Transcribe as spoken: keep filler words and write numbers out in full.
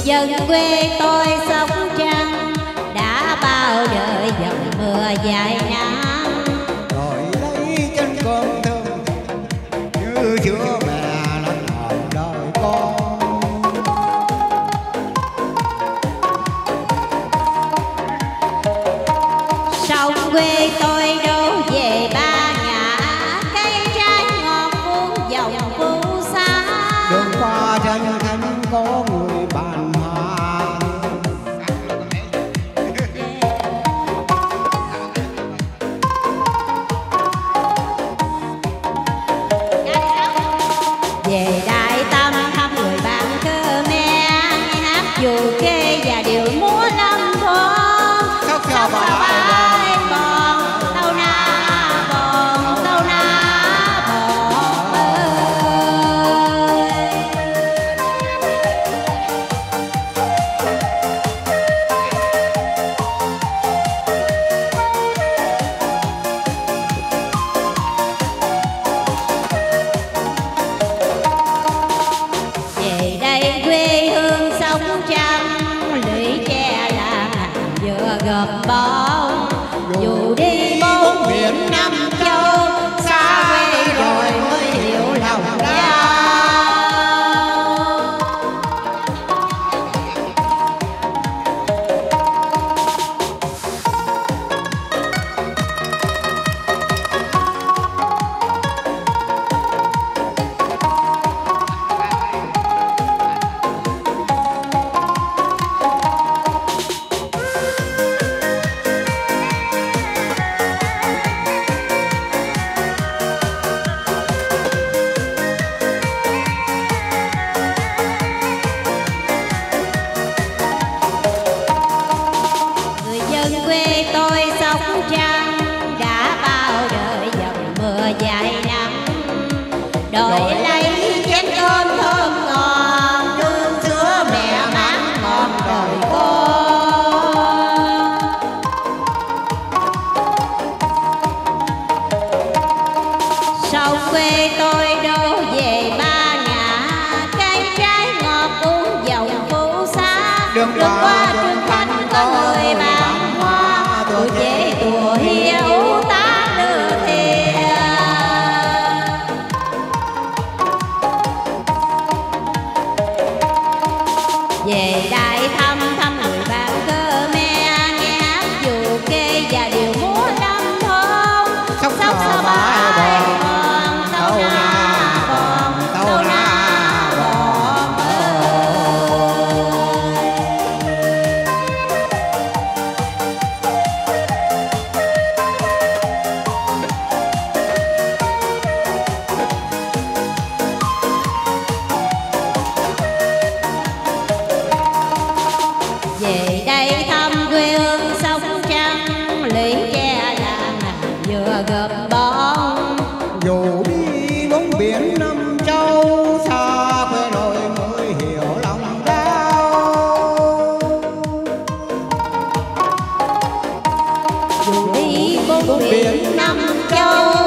dân quê tôi sống trăng đã bao đời dòng mưa dài nắng. Rồi lấy chân con thơm như chữa mẹ lần hòn đời con. Sông quê tôi đâu về ba ngã, cây trái ngọt cuốn dòng phù sa. Đường qua chân khánh có người bàn hoa. Về Đại Tâm thăm người bạn Khmer, nghe hát dù kê và điệu múa lâm thôn. Khóc Khóc sao sao bà bài bòn tâu na bòn tâu na bòn ơi. Về đây quê hương sống trăng, lũy tre là vừa gợp bóng. Dù đi bốn biển năm châu, xa quê rồi mới hiểu lòng nhau. Người dân quê tôi sống trăng đã bao đời dòng mưa dài nắng. Đổi lấy chén cơm thơm ngon, nương sữa mẹ máng ngon đời con. Sông quê tôi đâu về ba ngã, cây trái ngọt uống dòng phù sa. Đường qua trường Khánh có người bán hoa, tuổi trẻ tùa hiếu ta đưa thiền. Về Đại Thăm thăm người bạn Khmer, nghe hát dù kê và điệu múa lâm thôn. Khóc Sóc sao sao bài bài bòn bòn tâu tâu na na bòn bòn tâu tâu na na bòn ơi. Về đây thăm quê hương sống trăng, lũy tre làng vừa gợp bóng. Dù đi bốn biển năm châu, xa quê nội mới hiểu lòng đau. Dù đi bốn biển năm châu,